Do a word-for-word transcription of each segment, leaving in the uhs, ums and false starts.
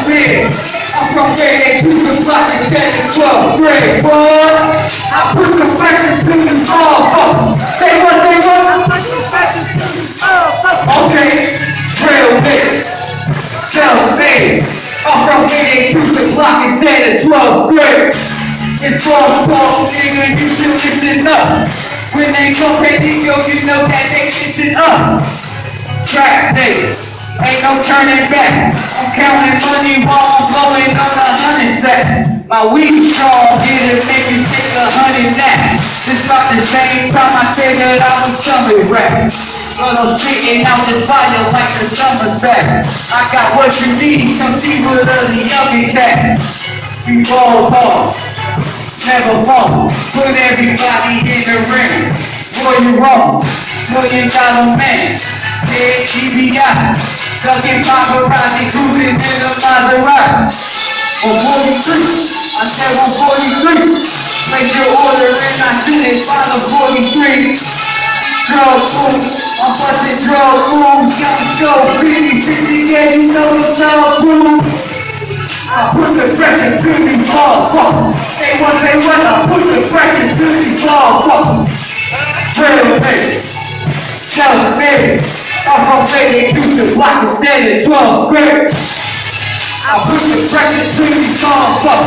big. I'm from where they do the block instead of twelve grade, boy. I put the pressure to the all up. Say what, say what? I put the pressure to the all up. Okay, real big. Self-made. I'm from where they do the block instead of twelve grade. It's twelve, twelve, nigga, you should listen up. When they come pay yo, you know that they listen up. Trap niggas, ain't no turning back. I'm counting money while I'm blowing on a hundred set. My weed strong, it'll make you take a hundred nap. Just about the same time I said that I was coming rap. But I'm spitting out this fire like the Somerset. I got what you need, come see what the young cat. We balls off, never fall. Put everybody in the ring. Boy, you wrong, million dollar man. Yeah, G B I, ducking paparazzi, cruising in the Maserati. one forty-three, I said one forty-three. Place your order and I shoot it by the forty-three. Drug food, I'm busting drug food. Young Joe, fifty fifty, yeah, you know it's all food. I put the pressure to these balls up. Say what, say what, I put the pressure to these balls up. Real niggas, self-made. I'm from where they do the block instead of twelve grade. I put the pressure to these balls up.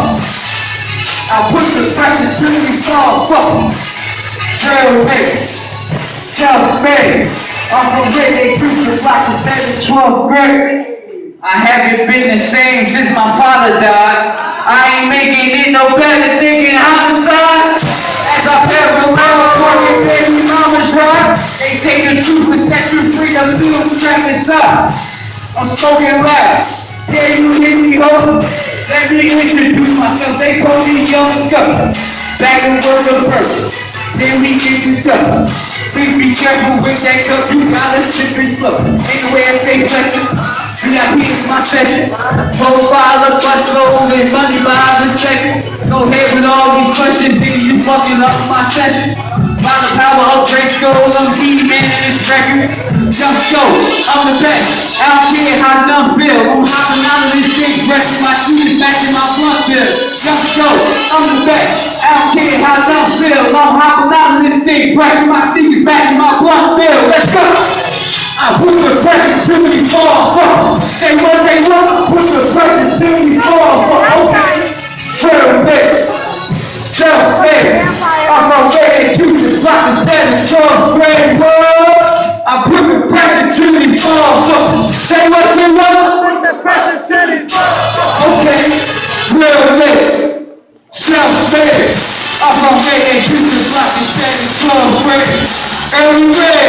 I put the pressure to these balls up. Real niggas, self-made. I'm from where they do the block instead of twelfth grade. I haven't been the same since my father died. I ain't making it no better thinking homicide. As I parallel working baby mama's ride. They take the truth and set you free, I'm still trapped inside. I'm smoking loud. Yeah, you hear me, ho? Let me introduce myself. They call me Young Scuff. Back and forth of person. Then we get you stuff. Please be careful with that cup. You gotta sip and slow. Anyway, I say pressure. V I P is my session. Profile of bus loads and money by the second. Go ahead with all these questions, nigga, you fucking up my session. By the power of great gold, I'm E-man in this record. Just go, I'm the best. I don't care how none feel. I'm hopping out of this thing, dressing my shoes back in my front bill. Just go, I'm the best. I don't care how none feel. I'm hopping out of this thing, brushing my sneakers back in my blunt bill. Let's go. I put the pressure to me fall fuck. Say what, say what? Put the pressure to me fall fuck. Okay. Real big. Self-made. I'm from where they do the block instead of twelfth grade world. I put the pressure to me fall fuck. Say what, say what? Put the pressure to me fall fuck. Okay. Real big. Self-made. I'm from where they do the block instead of twelfth grade. Every way.